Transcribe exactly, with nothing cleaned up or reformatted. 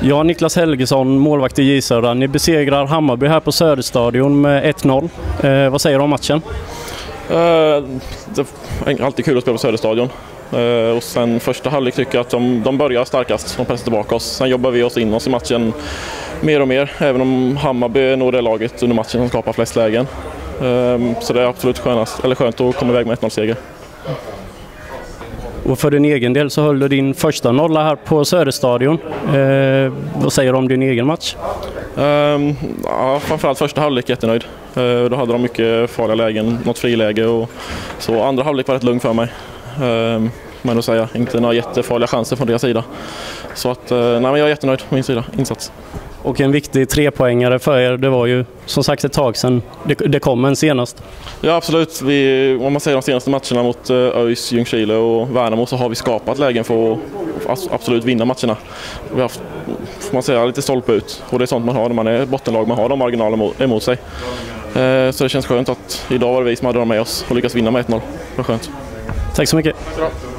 Ja, Niklas Helgesson, målvakt i J Södra. Ni besegrar Hammarby här på Söderstadion med ett noll. Eh, vad säger du om matchen? Uh, det är alltid kul att spela på Söderstadion. Uh, och sen första halvlek tycker jag att de, de börjar starkast, de pressar tillbaka oss. Sen jobbar vi oss in oss i matchen mer och mer, även om Hammarby är nog det laget under matchen som skapar flest lägen. Uh, så det är absolut skönast, eller skönt att komma iväg med ett noll-seger. Och för din egen del så höll du din första nolla här på Söderstadion. Eh, vad säger du om din egen match? Um, ja, framförallt första halvlek jättenöjd. Uh, då hade de mycket farliga lägen, något friläge och så. Andra halvlek var rätt lugn för mig. Um, men att säga, inte några jättefarliga chanser från deras sida. Så att, uh, nej, men jag är jättenöjd på min sida, insats. Och en viktig trepoängare för er, det var ju som sagt ett tag sedan det, det kom en senast. Ja, absolut. Vi, om man säger de senaste matcherna mot uh, ÖIS, Ljungskile och Värnamo så har vi skapat lägen för att absolut vinna matcherna. Vi har haft, får man säga, lite stolpe ut. Och det är sånt man har när man är bottenlag, man har de marginaler emot, emot sig. Uh, så det känns skönt att idag var det vi som hade dem med oss och lyckas vinna med ett noll. Det var skönt. Tack så mycket. Tack så mycket.